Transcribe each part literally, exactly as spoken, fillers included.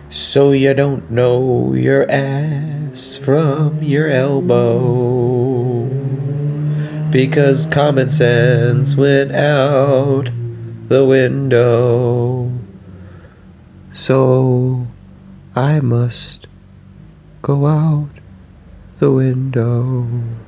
so you don't know your ass from your elbow, because common sense went out the window. So I must go out the window.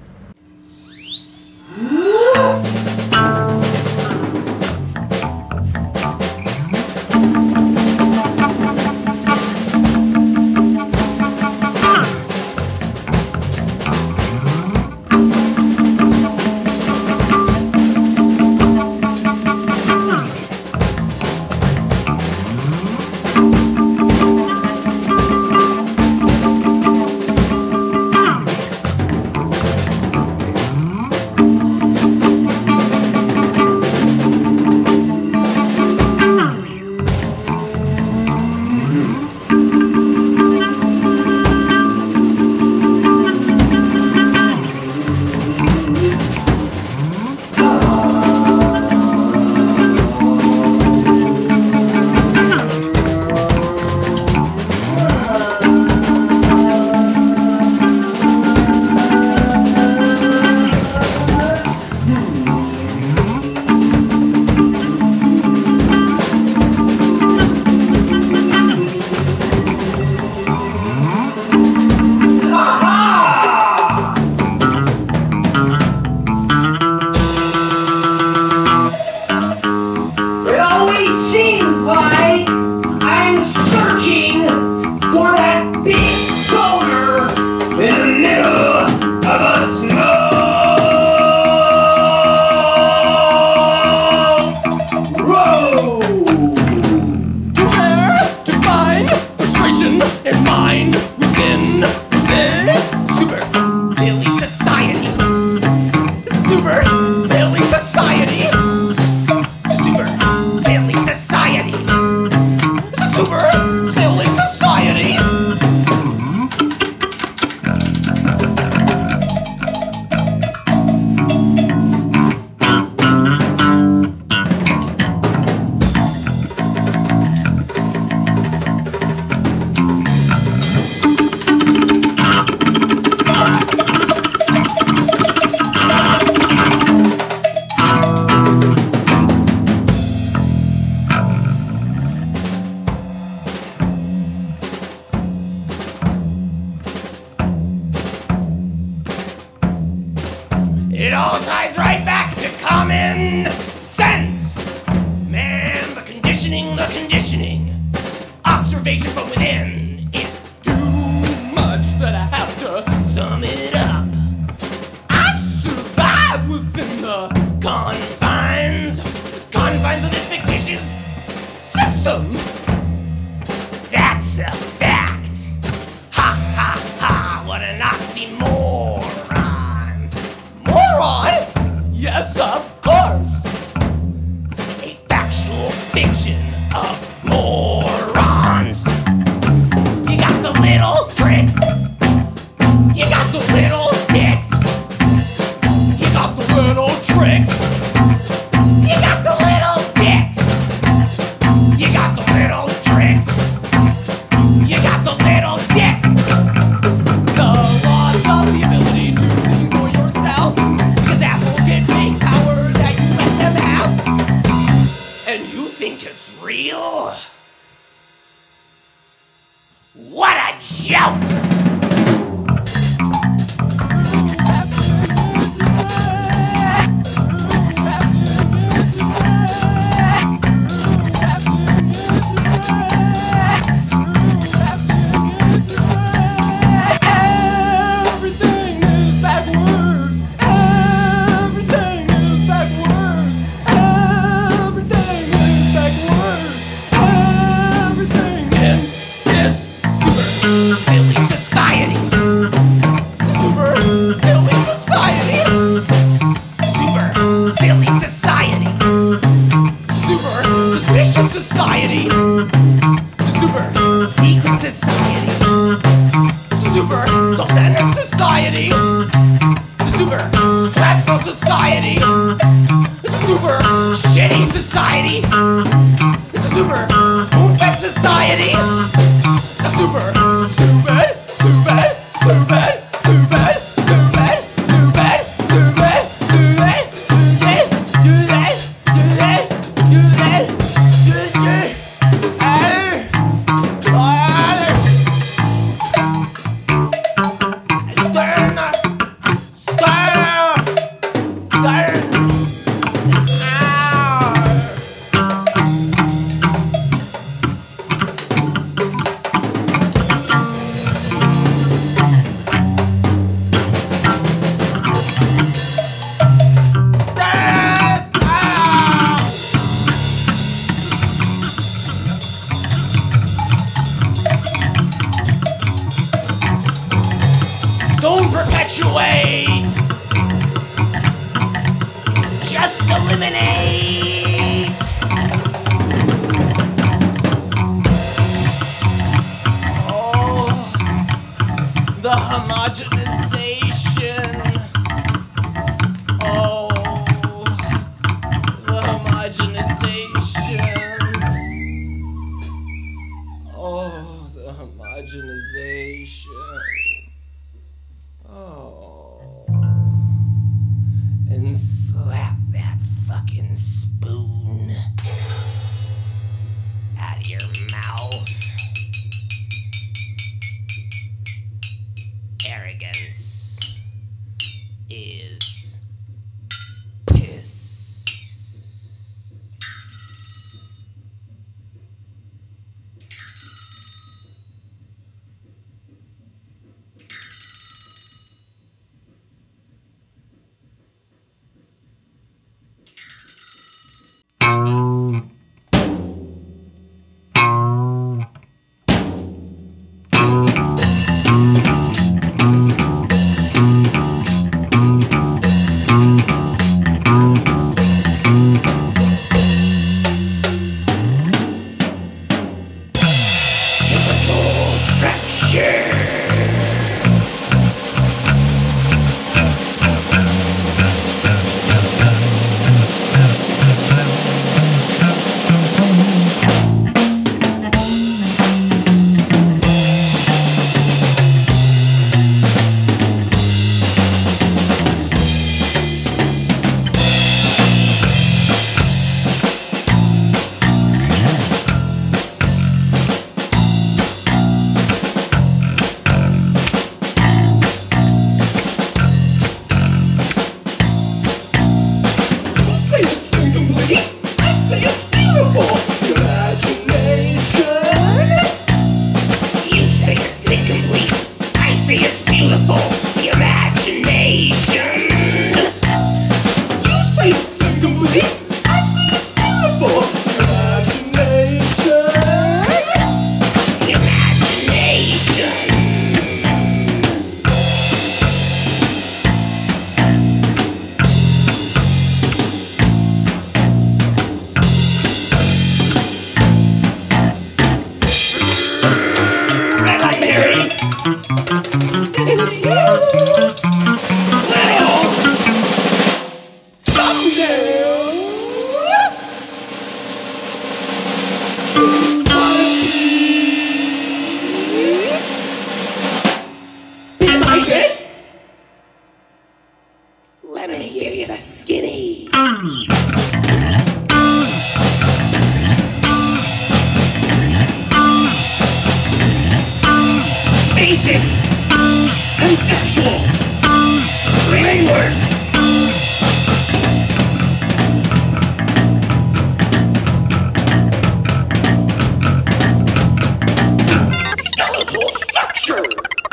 It all ties right back to common sense. Man, the conditioning, the conditioning. Observation from within. It's too much that I have to sum it up. I survive within the confines, the confines of this fictitious system. That's a fact. Ha ha ha, what an oxymoron. Moron? Yes, of course. A factual fiction of morons. You got the little tricks. You got the little dicks. You got the little tricks. You got the little dicks. You got the little tricks. You got the little dicks. The loss of the ability to think for yourself, because assholes get big power that you let them have, and you think it's real? What a joke! Society, super secret society, super self-centered society, super stressful society, super shitty society, super spoon-fed society, Perpetuate! Just eliminate! Oh, the homogenization. Oh, the homogenization. Oh, the homogenization. Oh. And slap that fucking spoon out of your mouth. Arrogance is piss. Skeletal Structure. Let me give you the skinny. Basic, conceptual, framework. Skeletal structure.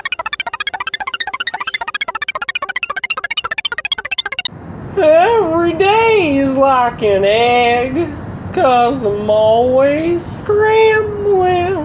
Every day is like an egg, 'cause I'm always scrambling.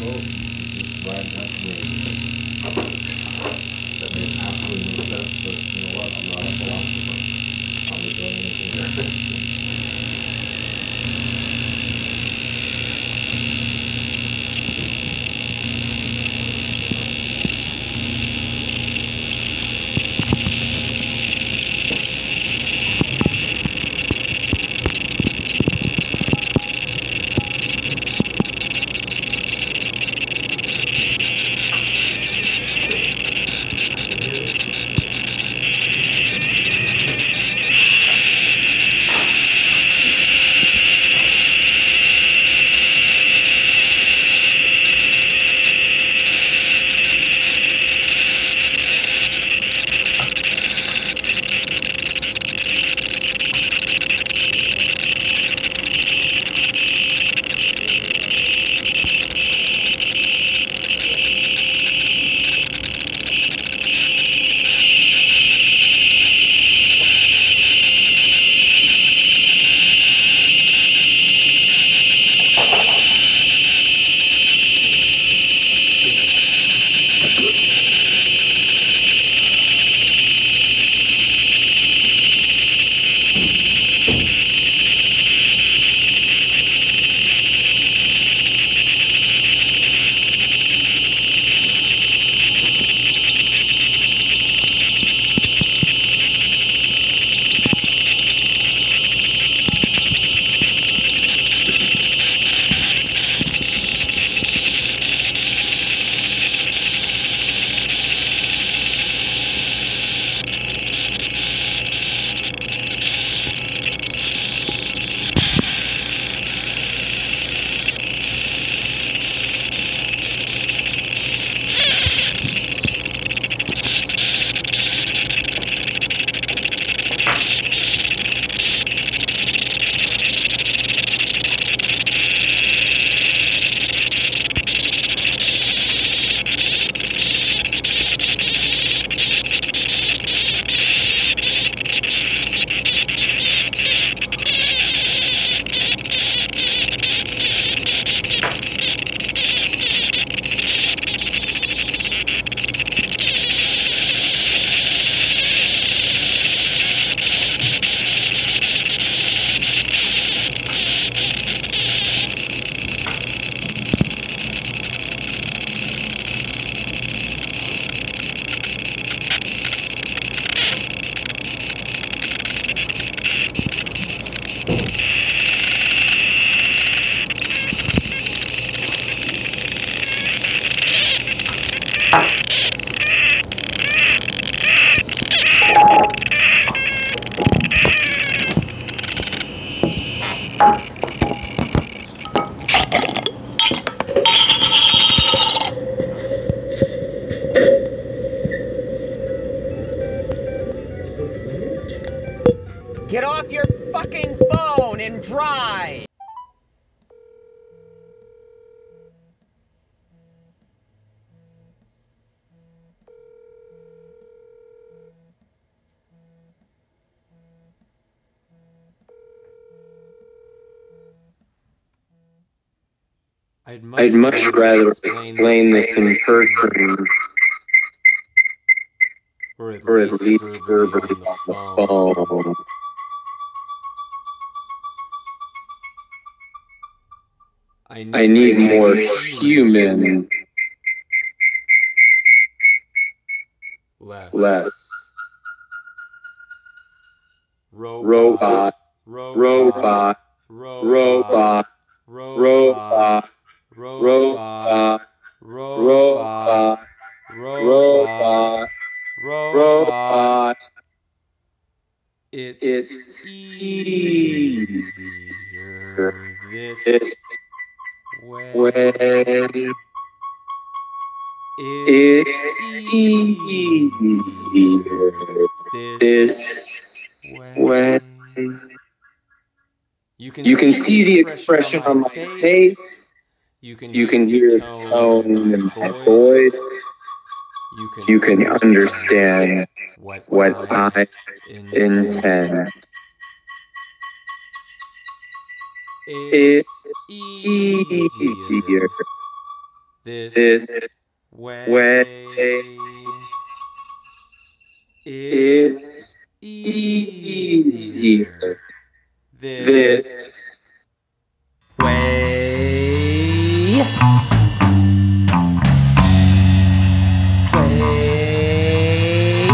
Get off your fucking phone and drive! I'd much, I'd much rather explain explain this in person, or at or at least least verbally verbally on the on phone. the phone. I need, I need more human, human, less, less robot, robot, robot, robot, robot, robot, robot, robot, robot, robot, robot. robot. It's, It's easier easier this this way. way. It's It's easier easier this this way. way. You can You can see see the the expression expression on on my my face. face. You can You hear can the hear the tone in tone in my my voice. voice. You can, You can understand understand what, what I I intend. intend. It's It's easier easier this way way. it's It's easier this this Way. Way.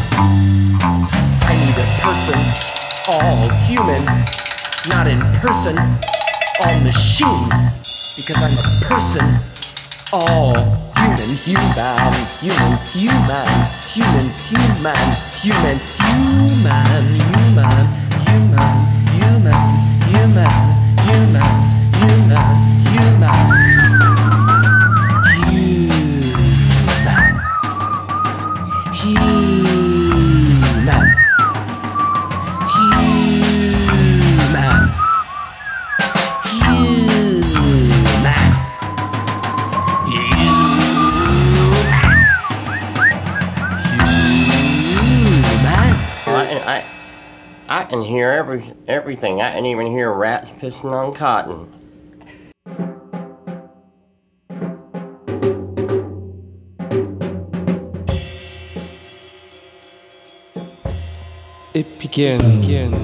I need a person, all human, not in person, all machine, because I'm a person, all human, human, human, human, human, human, human, human, human, human, human, human, human, human, human, human, human, I, I can hear every everything. I can even hear rats pissing on cotton. It begins.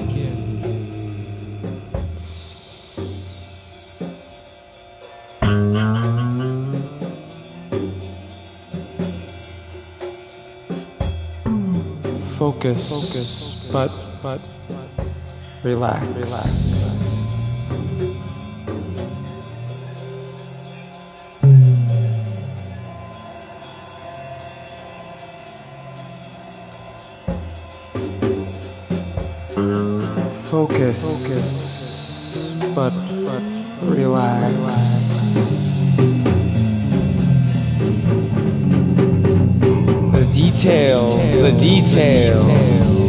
Focus, focus, but but relax, relax. Focus, focus, but but relax. The details, the details.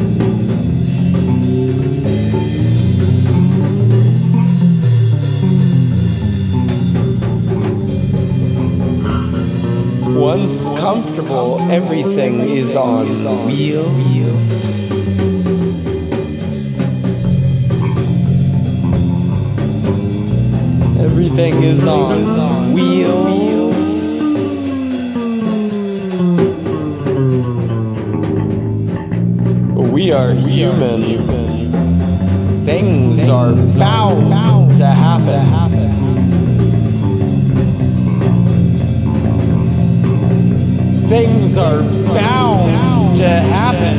Once comfortable, everything is on wheels. Everything is on wheels. We are human. Things are bound to happen. Things are bound to happen.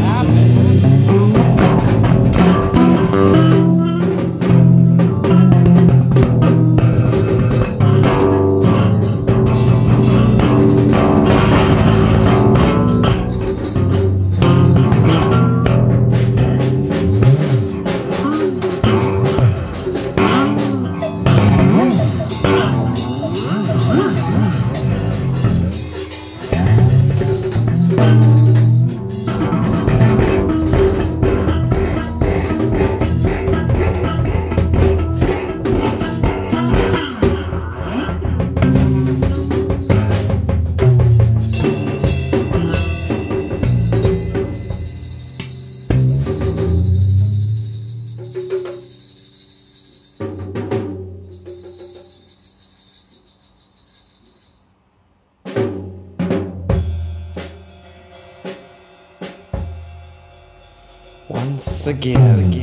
Once again,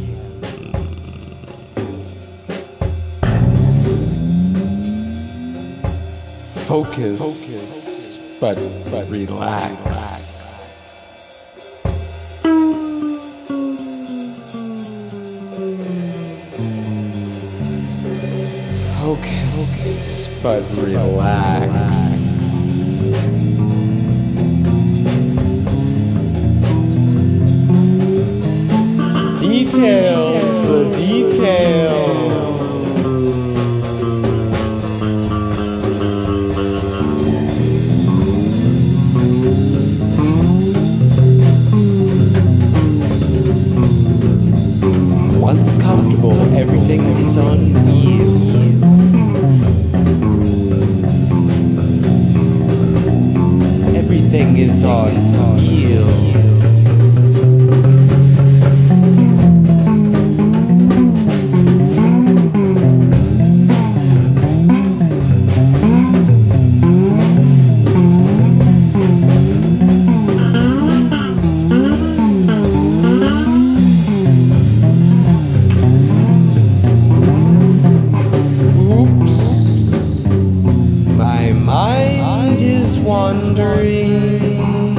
focus, focus, but but relax. Focus, but relax. Details, the details. Once comfortable, everything is on wheels. Everything is on wheels. wondering.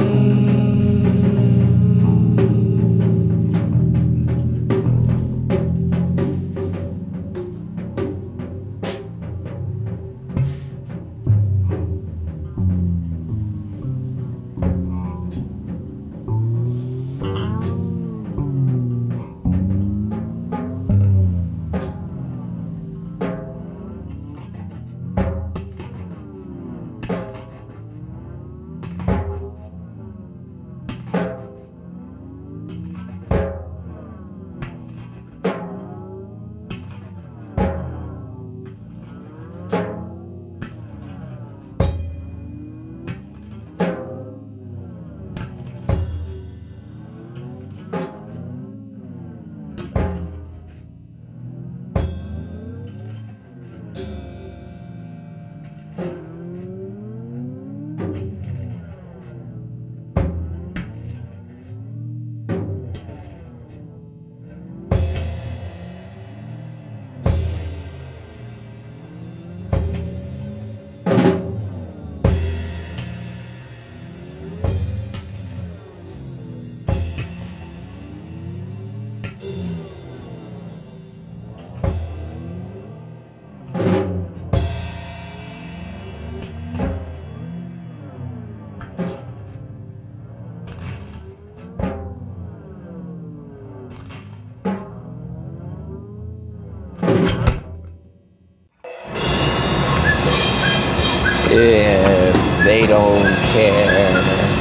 If they don't care,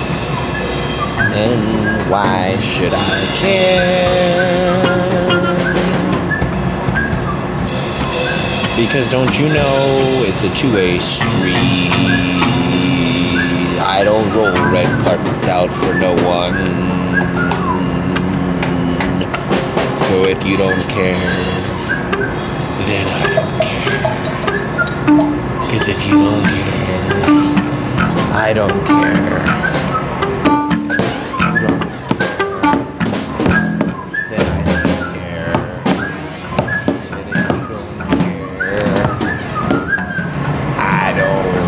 then why should I care? Because don't you know it's a two-way street? I don't roll red carpets out for no one. So if you don't care, then I don't care. Cause if you don't care, I don't care. You don't care. Then I don't care. And if you don't care, I don't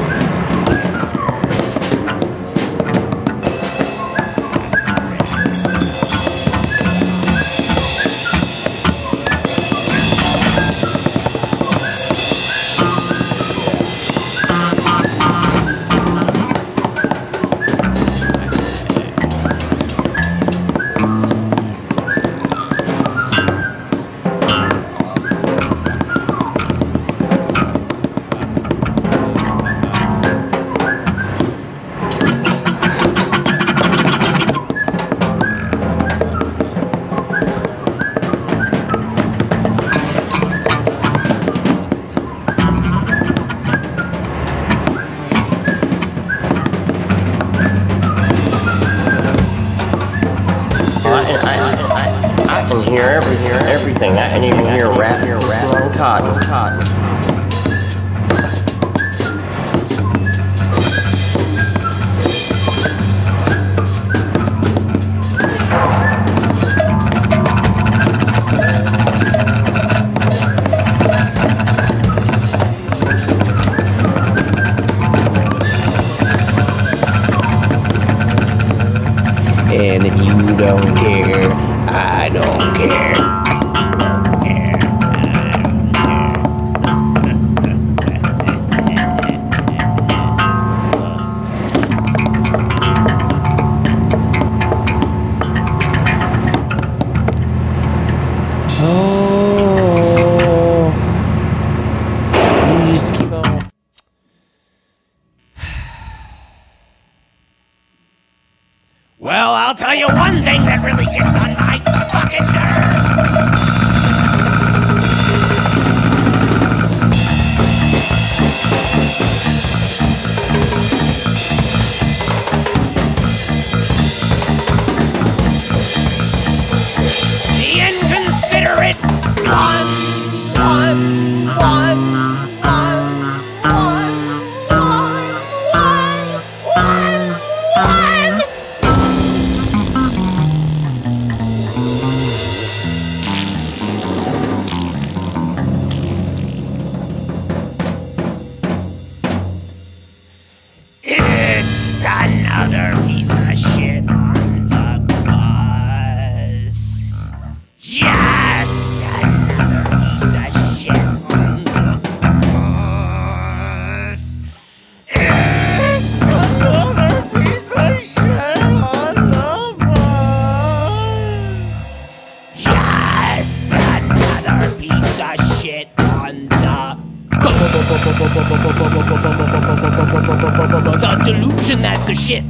everything. I can even hear rat, hear rat on cotton, cotton. And if you don't care, I don't care. Well, I'll tell you one thing that really gets on my fucking nerves. The inconsiderate one, one, one, one, one, one, one, one, one.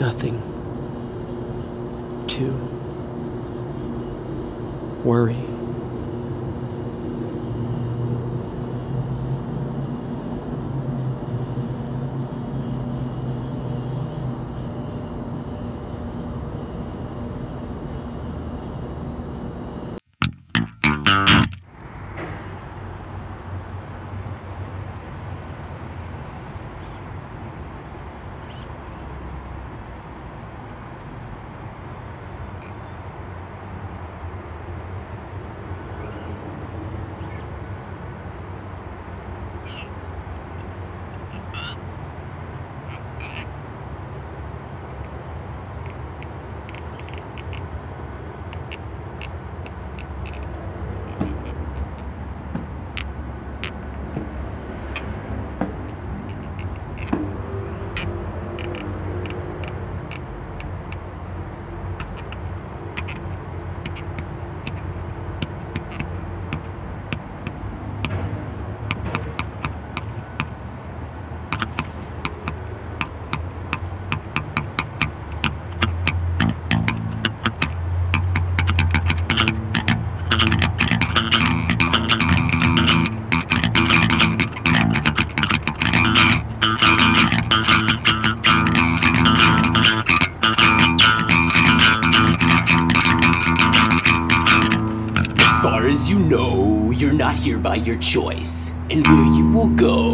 nothing to worry. You know you're not here by your choice, and where you will go,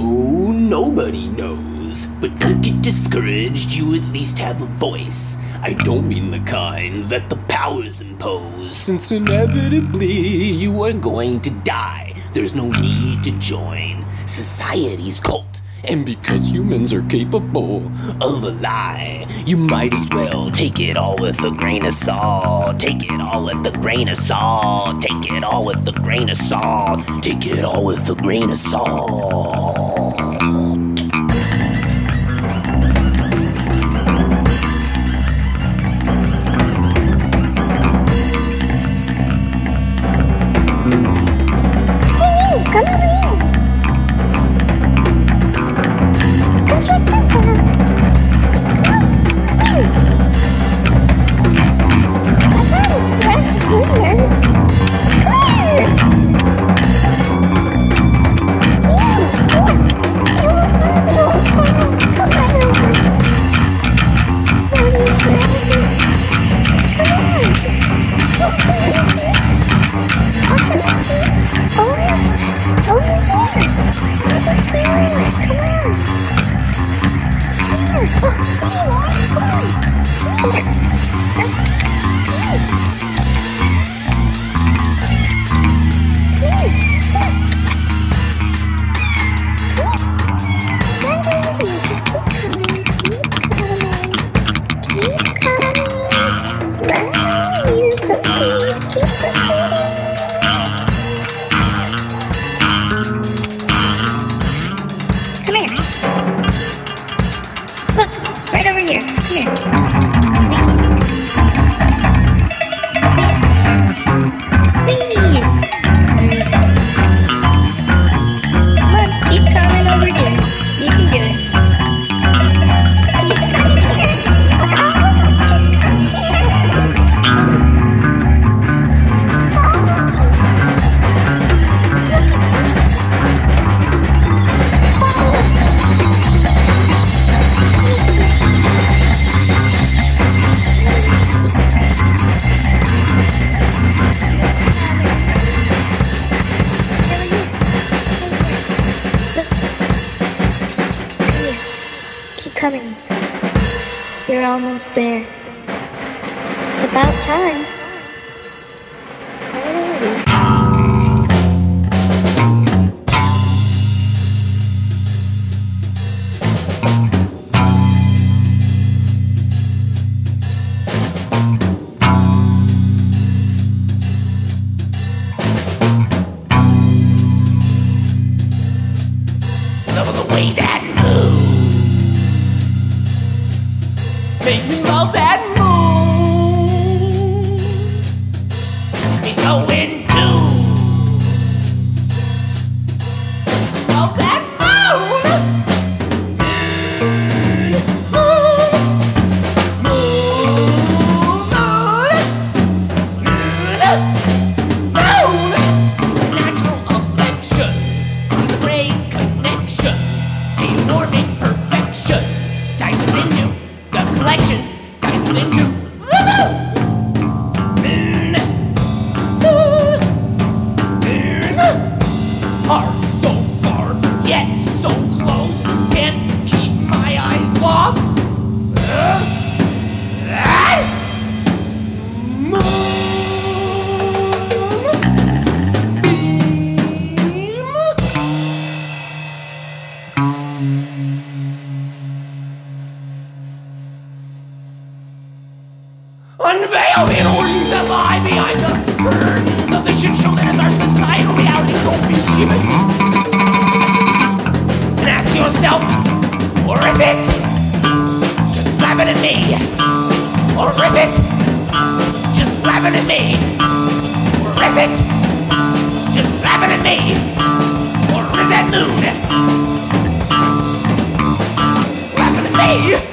nobody knows. But don't get discouraged, you at least have a voice. I don't mean the kind that the powers impose, since inevitably you are going to die. There's no need to join society's cult, and because humans are capable of a lie, you might as well take it all with a grain of salt. Take it all with a grain of salt. Take it all with a grain of salt. Take it all with a grain of salt. coming. You're almost there. It's about time. Love the way that moves. Makes me love that move. Makes me so in tune. Love that moon. Moon. Unveil the orgies that lie behind the curtains of the shit show that is our societal reality. Don't be sheepish. And ask yourself, or is it just laughing at me? Or is it just laughing at me? Or is it just laughing at me? Or is that moon laughing at me?